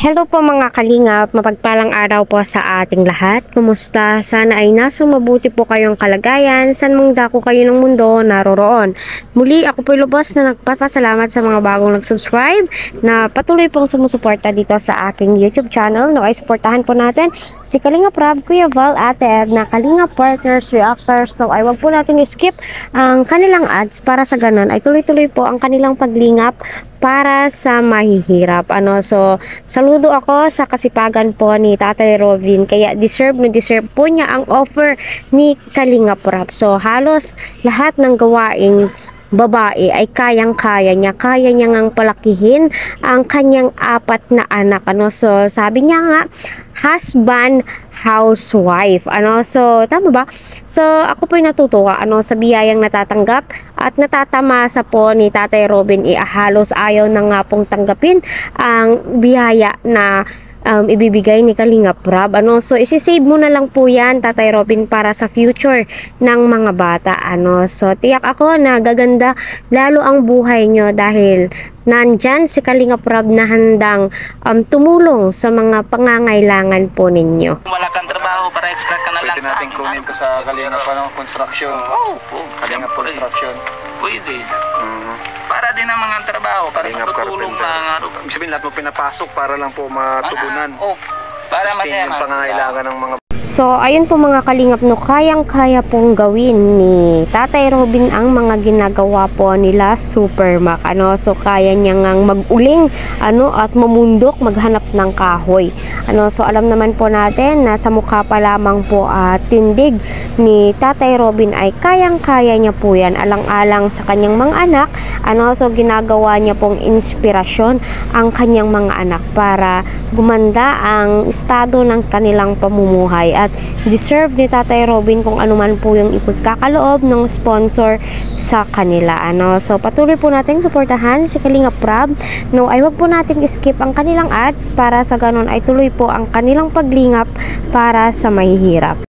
Hello po mga kalingap, mapagpalang araw po sa ating lahat. Kumusta? Sana ay nasa mabuti po kayong kalagayan, saan mong dako kayo ng mundo naroroon. Muli ako po lubos na nagpapasalamat sa mga bagong nag-subscribe na patuloy pong sumusuporta dito sa aking YouTube channel. No, ay suportahan po natin si Kalingap Rob, Kuya Val, Ate Ed na Kalingap Partners, Reactors. So ay wag po natin i-skip ang kanilang ads para sa ganun ay tuloy-tuloy po ang kanilang paglingap para sa mahihirap. So saludo ako sa kasipagan po ni Tatay Robin, kaya deserve po niya ang offer ni Kalingap Rob. So halos lahat ng gawaing babae ay kaya niya ngang palakihin ang kanyang 4 na anak. So sabi niya nga, husband, housewife. So tama ba? So ako po'y natutuwa sa biyayang natatanggap at natatamasa po ni Tatay Robin. Halos ayaw na nga pong tanggapin ang biyaya na ibibigay ni Kalingap Rob. So isi-save mo na lang po yan, Tatay Robin, para sa future ng mga bata. So tiyak ako na gaganda lalo ang buhay nyo dahil nandyan si Kalingap Rob na handang tumulong sa mga pangangailangan po ninyo. Wala kang trabaho para extra ka na lang pwede natin kunin to sa Kalingap construction. Po. Kalingap construction. Pwede. Para din ang mga trabaho, para matutulong sa Ibig sabihin lahat mo pinapasok para lang po matugunan. Para masaya yung pangangailangan ng mga. So, ayun po mga kalingap, kayang-kaya pong gawin ni Tatay Robin ang mga ginagawa po nila Supermac. So, kaya niya ngang mag-uling at mamundok, maghanap ng kahoy. So, alam naman po natin na sa mukha pa lamang po tindig ni Tatay Robin ay kayang-kaya niya po yan, alang-alang sa kanyang mga anak. So, ginagawa niya pong inspirasyon ang kanyang mga anak para gumanda ang estado ng kanilang pamumuhay. At deserve ni Tatay Robin kung ano man po yung ipagkakaloob ng sponsor sa kanila. So patuloy po nating suportahan si Kalingap Rob. Ay wag po nating skip ang kanilang ads para sa ganun ay tuloy po ang kanilang paglingap para sa mahihirap.